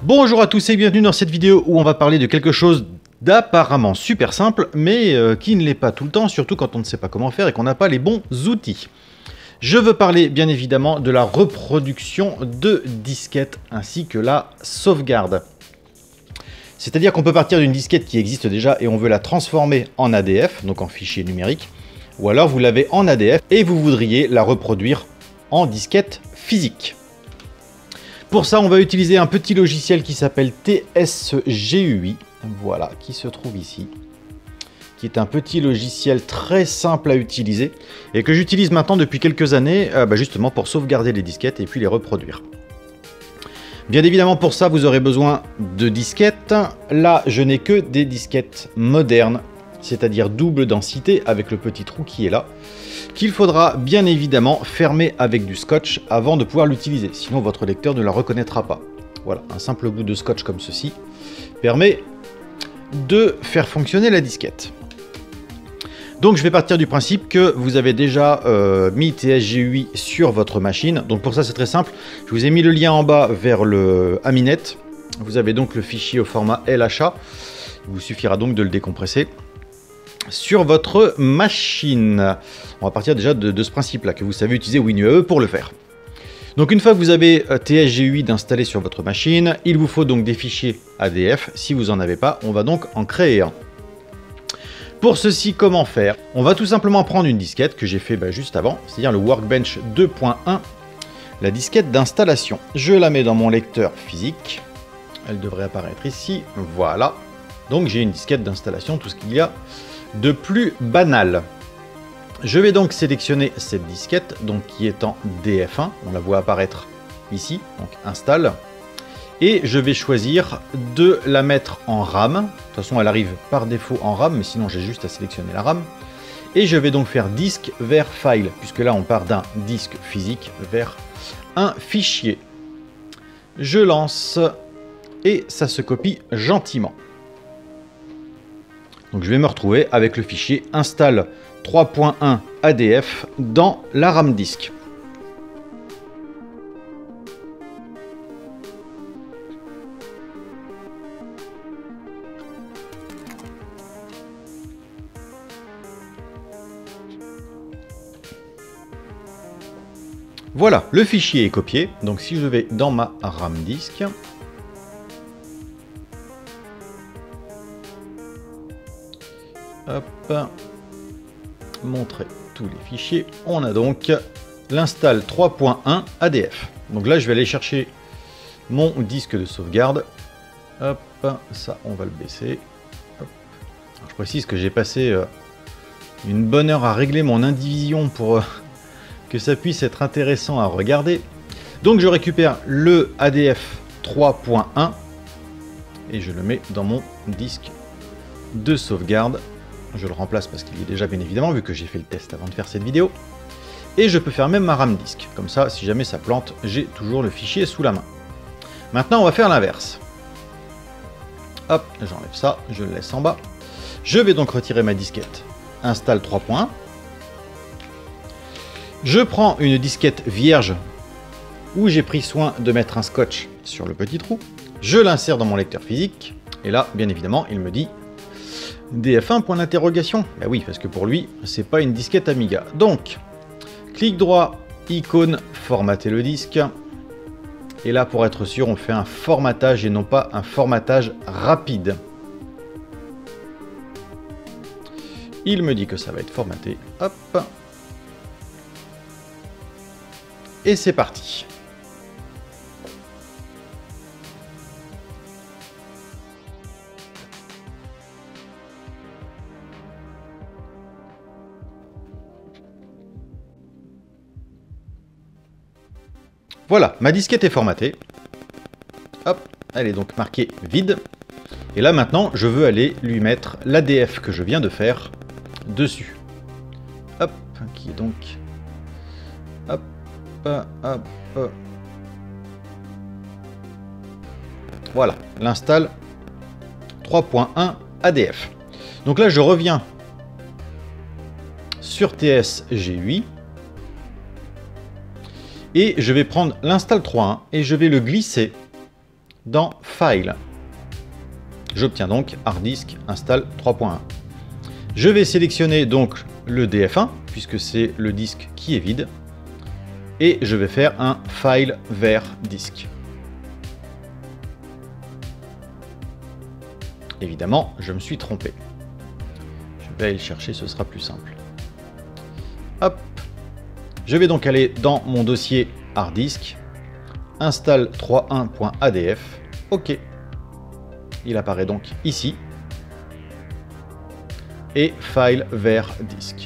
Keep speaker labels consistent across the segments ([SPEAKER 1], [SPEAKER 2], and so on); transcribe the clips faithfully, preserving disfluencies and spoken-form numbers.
[SPEAKER 1] Bonjour à tous et bienvenue dans cette vidéo où on va parler de quelque chose d'apparemment super simple, mais euh, qui ne l'est pas tout le temps, surtout quand on ne sait pas comment faire et qu'on n'a pas les bons outils. Je veux parler bien évidemment de la reproduction de disquettes ainsi que la sauvegarde. C'est-à-dire qu'on peut partir d'une disquette qui existe déjà et on veut la transformer en A D F, donc en fichier numérique, ou alors vous l'avez en A D F et vous voudriez la reproduire en disquette physique. Pour ça, on va utiliser un petit logiciel qui s'appelle T S G U I, voilà, qui se trouve ici, qui est un petit logiciel très simple à utiliser et que j'utilise maintenant depuis quelques années, euh, bah justement pour sauvegarder les disquettes et puis les reproduire. Bien évidemment, pour ça, vous aurez besoin de disquettes. Là, je n'ai que des disquettes modernes, c'est-à-dire double densité avec le petit trou qui est là, qu'il faudra bien évidemment fermer avec du scotch avant de pouvoir l'utiliser, sinon votre lecteur ne la reconnaîtra pas. Voilà, un simple bout de scotch comme ceci permet de faire fonctionner la disquette. Donc je vais partir du principe que vous avez déjà euh, mis T S G U I sur votre machine. Donc pour ça c'est très simple, je vous ai mis le lien en bas vers le Aminet. Vous avez donc le fichier au format L H A, il vous suffira donc de le décompresser sur votre machine. On va partir déjà de, de ce principe-là, que vous savez utiliser WinUAE pour le faire. Donc une fois que vous avez T S G U I installé sur votre machine, il vous faut donc des fichiers A D F. Si vous n'en avez pas, on va donc en créer un. Pour ceci, comment faire? On va tout simplement prendre une disquette que j'ai fait bah, juste avant, c'est-à-dire le Workbench deux point un, la disquette d'installation. Je la mets dans mon lecteur physique. Elle devrait apparaître ici. Voilà. Donc j'ai une disquette d'installation, tout ce qu'il y a de plus banal. Je vais donc sélectionner cette disquette, donc qui est en D F un, on la voit apparaître ici, donc installe, et je vais choisir de la mettre en RAM. De toute façon elle arrive par défaut en RAM, mais sinon j'ai juste à sélectionner la RAM, et je vais donc faire disque vers file, puisque là on part d'un disque physique vers un fichier. Je lance, et ça se copie gentiment. Donc je vais me retrouver avec le fichier install trois point un A D F dans la RAM disk. Voilà, le fichier est copié. Donc si je vais dans ma RAM disk, hop, montrer tous les fichiers. On a donc l'install trois point un A D F. Donc là, je vais aller chercher mon disque de sauvegarde. Hop, ça, on va le baisser. Hop. Alors, je précise que j'ai passé euh, une bonne heure à régler mon indivision pour euh, que ça puisse être intéressant à regarder. Donc, je récupère le A D F trois point un et je le mets dans mon disque de sauvegarde. Je le remplace parce qu'il y est déjà bien évidemment, vu que j'ai fait le test avant de faire cette vidéo. Et je peux faire même ma RAM disk. Comme ça, si jamais ça plante, j'ai toujours le fichier sous la main. Maintenant, on va faire l'inverse. Hop, j'enlève ça, je le laisse en bas. Je vais donc retirer ma disquette. Install trois point un. Je prends une disquette vierge où j'ai pris soin de mettre un scotch sur le petit trou. Je l'insère dans mon lecteur physique. Et là, bien évidemment, il me dit D F un point d'interrogation. Ben oui, parce que pour lui, c'est pas une disquette Amiga. Donc, clic droit, icône, formater le disque. Et là, pour être sûr, on fait un formatage et non pas un formatage rapide. Il me dit que ça va être formaté. Hop. Et c'est parti. Voilà, ma disquette est formatée. Hop, elle est donc marquée vide. Et là maintenant, je veux aller lui mettre l'A D F que je viens de faire dessus. Hop, qui est donc... Hop, hop, hop. Voilà, l'install trois point un A D F. Donc là, je reviens sur T S G U I. Et je vais prendre l'install trois point un et je vais le glisser dans File. J'obtiens donc Hard Disk Install trois point un. Je vais sélectionner donc le D F un, puisque c'est le disque qui est vide. Et je vais faire un File vers disque. Évidemment, je me suis trompé. Je vais aller le chercher, ce sera plus simple. Hop. Je vais donc aller dans mon dossier Hard Disk, install trois point un point A D F. OK. Il apparaît donc ici. Et File vers disque.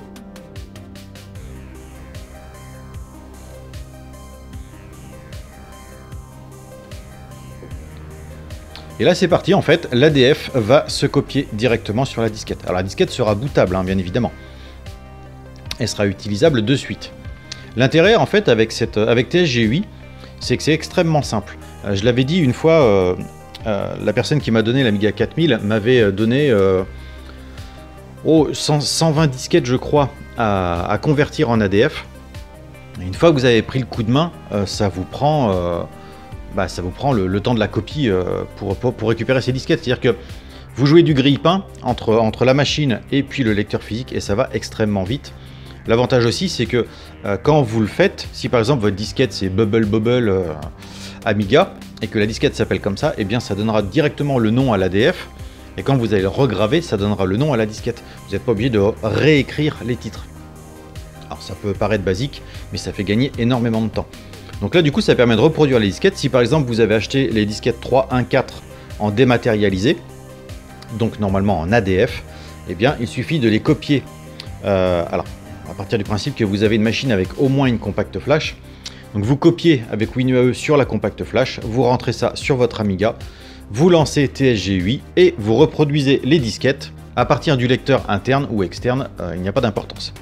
[SPEAKER 1] Et là c'est parti, en fait, l'A D F va se copier directement sur la disquette. Alors la disquette sera bootable, hein, bien évidemment. Elle sera utilisable de suite. L'intérêt, en fait, avec, cette, avec T S G U I, c'est que c'est extrêmement simple. Euh, je l'avais dit une fois, euh, euh, la personne qui m'a donné l'Amiga quatre mille m'avait donné euh, oh, cent, cent vingt disquettes, je crois, à, à convertir en A D F. Et une fois que vous avez pris le coup de main, euh, ça vous prend... Euh, Bah, ça vous prend le, le temps de la copie euh, pour, pour, pour récupérer ces disquettes. C'est-à-dire que vous jouez du grille-pain entre, entre la machine et puis le lecteur physique et ça va extrêmement vite. L'avantage aussi, c'est que euh, quand vous le faites, si par exemple votre disquette c'est Bubble Bubble euh, Amiga et que la disquette s'appelle comme ça, eh bien ça donnera directement le nom à l'A D F et quand vous allez le regraver, ça donnera le nom à la disquette. Vous n'êtes pas obligé de réécrire les titres. Alors ça peut paraître basique, mais ça fait gagner énormément de temps. Donc là, du coup, ça permet de reproduire les disquettes. Si par exemple, vous avez acheté les disquettes trois point un point quatre en dématérialisé, donc normalement en A D F, eh bien, il suffit de les copier. Euh, alors, à partir du principe que vous avez une machine avec au moins une compact flash. Donc, vous copiez avec WinUAE sur la compact flash, vous rentrez ça sur votre Amiga, vous lancez T S G U I et vous reproduisez les disquettes à partir du lecteur interne ou externe. Euh, il n'y a pas d'importance.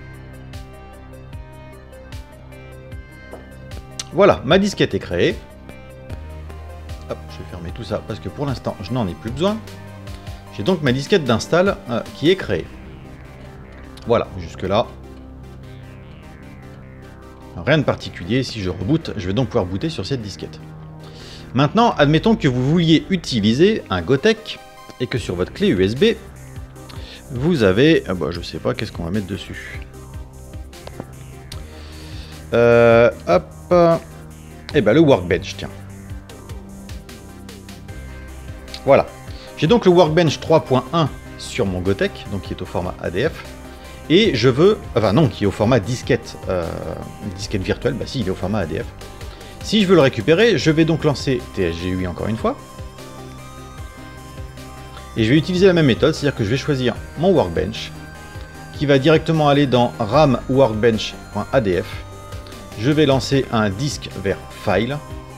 [SPEAKER 1] Voilà, ma disquette est créée. Hop, je vais fermer tout ça parce que pour l'instant, je n'en ai plus besoin. J'ai donc ma disquette d'install euh, qui est créée. Voilà, jusque-là. Rien de particulier. Si je reboot, je vais donc pouvoir booter sur cette disquette. Maintenant, admettons que vous vouliez utiliser un Gotek et que sur votre clé U S B, vous avez... Ah bah, je sais pas, qu'est-ce qu'on va mettre dessus. Euh, hop. Et ben le Workbench, tiens. Voilà. J'ai donc le Workbench trois point un sur mon Gotek, donc qui est au format A D F. Et je veux... Enfin non, qui est au format disquette. Euh, disquette virtuelle, bah si, il est au format A D F. Si je veux le récupérer, je vais donc lancer T S G U I encore une fois. Et je vais utiliser la même méthode, c'est-à-dire que je vais choisir mon Workbench, qui va directement aller dans RAM Workbench.adf. Je vais lancer un disque vers File.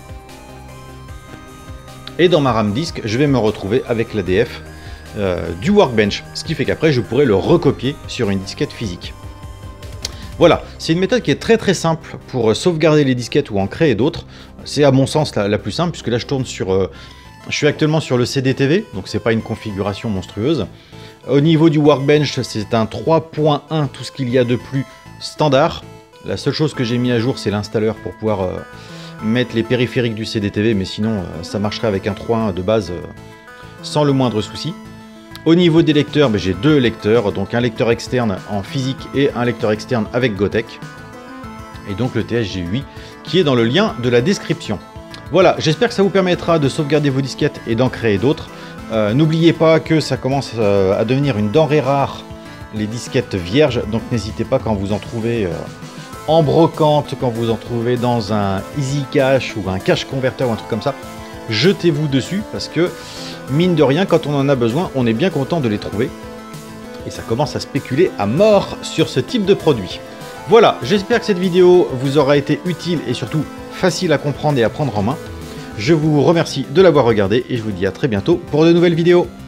[SPEAKER 1] Et dans ma RAM disque, je vais me retrouver avec l'A D F euh, du Workbench. Ce qui fait qu'après, je pourrai le recopier sur une disquette physique. Voilà, c'est une méthode qui est très très simple pour sauvegarder les disquettes ou en créer d'autres. C'est à mon sens la, la plus simple, puisque là je tourne sur... Euh, je suis actuellement sur le C D T V, donc c'est pas une configuration monstrueuse. Au niveau du Workbench, c'est un trois point un, tout ce qu'il y a de plus standard. La seule chose que j'ai mis à jour, c'est l'installeur pour pouvoir euh, mettre les périphériques du C D T V, mais sinon euh, ça marcherait avec un trois point un de base euh, sans le moindre souci. Au niveau des lecteurs, ben, j'ai deux lecteurs, donc un lecteur externe en physique et un lecteur externe avec Gotek. Et donc le T S G U I qui est dans le lien de la description. Voilà, j'espère que ça vous permettra de sauvegarder vos disquettes et d'en créer d'autres. Euh, N'oubliez pas que ça commence euh, à devenir une denrée rare, les disquettes vierges, donc n'hésitez pas quand vous en trouvez euh, en brocante, quand vous en trouvez dans un Easy Cache ou un Cache Converter ou un truc comme ça, jetez-vous dessus parce que, mine de rien, quand on en a besoin, on est bien content de les trouver. Et ça commence à spéculer à mort sur ce type de produit. Voilà, j'espère que cette vidéo vous aura été utile et surtout facile à comprendre et à prendre en main. Je vous remercie de l'avoir regardé et je vous dis à très bientôt pour de nouvelles vidéos.